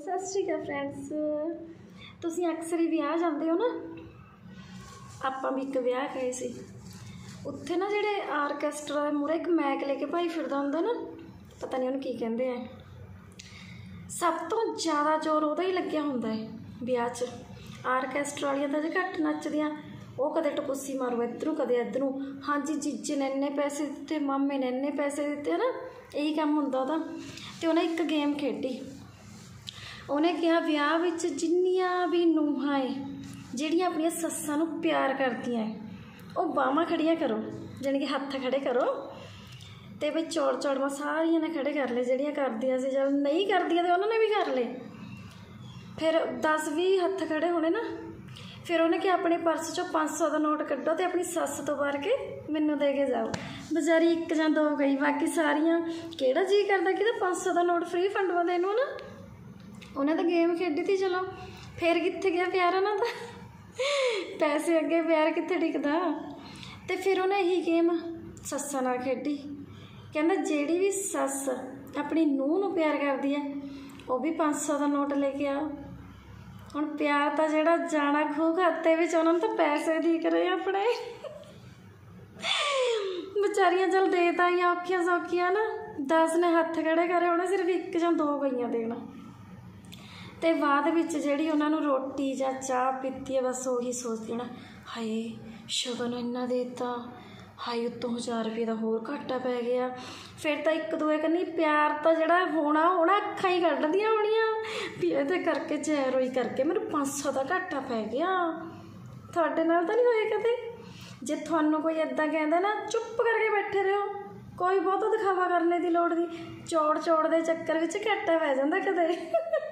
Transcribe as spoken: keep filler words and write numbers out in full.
सत श्री अकाल फ्रेंड्स, तुसीं अक्सर ही विआह जाते हो ना। आपां भी एक विआह गए सी, उत्थे ना जिहड़े आरकैस्ट्रा दे मूहरे एक मैक लेके भाई फिरदा हुंदा ना, पता नहीं उहनूं की कहंदे हैं। सब तो ज़्यादा जोर उहदा ही लग्गिया हुंदा है विआह च। आरकैस्ट्रा वालियां तां जे घट नचदियां, वो कदे टपुसी मारो इधरों कदे इधरों। हाँ जी, जीजे ने इन्ने पैसे दिते, मामे ने इन्ने पैसे दिते है ना, यही काम हुंदा उहदा। ते उहने एक गेम खेडी, उन्हें कहा विआह विच जिन्नियां भी नूहां है जिहड़ियां अपनियां सस्सां नूं प्यार करदियां है, वो बाहमां खड़ियां करो, जानी कि हत्थ खड़े करो। तो बई चौड़ चौड़वा सारियां ने खड़े कर ले, जिहड़ियां करदियां सी। जब नहीं करदियां तो उन्होंने भी कर ले। फिर दस भी हत्थ खड़े होने ना, फिर उन्हें कि अपने पर्स चों पाँच सौ का नोट कड्डो तो अपनी सस तो बार के मैनू दे के जाओ। बेचारी एक जां दो गई, बाकी सारियां किहड़ा जी करदा कि पाँच सौ का नोट फ्री फंडवा देनू ना। उन्हें तो गेम खेडी थी, चलो फिर कित्थे गया प्यार ना, तो पैसे अगे प्यार कित्थे टिकदा। तो फिर उन्हें यही गेम सस्सां नाल खेडी। कहंदा जिहड़ी भी सस अपनी नूंह नूं प्यार करदी है, वो भी पाँच सौ का नोट लेके आओ। हुण प्यार तो जिहड़ा जाना खूह खाते विच, उन्होंने तो पैसे दिख रहे अपने। बेचारियां चल दे ताइयां औखियां सौखियां ना, दस ने हत्थ खड़े करे, उन्हें सिर्फ एक जां दो गईयां देना। तो बाद विच जिहड़ी उन्होंने रोटी जां चाह पीती है, बस उही सोचदी ना, हाय शगन इन्ना देता, हाय उत्तों हज़ार रुपये का होर घाटा पै गया। फिर तो एक दूए कन्नी प्यार तो जिहड़ा होना, उन्हें अखां ही कड्ढदियां होणियां भी इहदे करके जैरोई करके मैनूं पाँच सौ का घाटा पै गया। तुहाडे नाल तां नहीं होया कदे? जे तुहानूं कोई इदां कहंदा ना, चुप करके बैठे रहो, कोई बहुता दिखावा करने की लोड़ नहीं। चौड़ चौड़ दे चक्कर विच घाटा पै जांदा कदे।